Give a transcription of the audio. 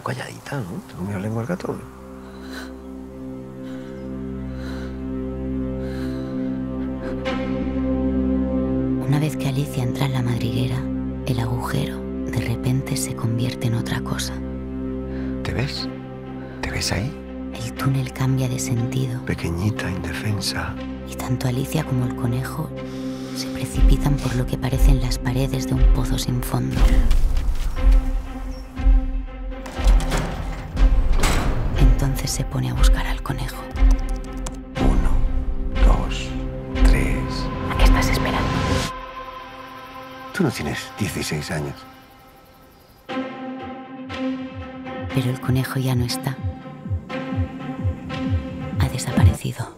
calladita, ¿no? ¿Te comió la lengua al gato? Una vez que Alicia entra en la madriguera, el agujero de repente se convierte en otra cosa. ¿Te ves? ¿Te ves ahí? El túnel cambia de sentido Pequeñita, indefensa. y tanto Alicia como el conejo se precipitan por lo que parecen las paredes de un pozo sin fondo. Entonces se pone a buscar al conejo. 1, 2, 3. ¿A qué estás esperando? Tú no tienes 16 años. Pero el conejo ya no está. Ha desaparecido.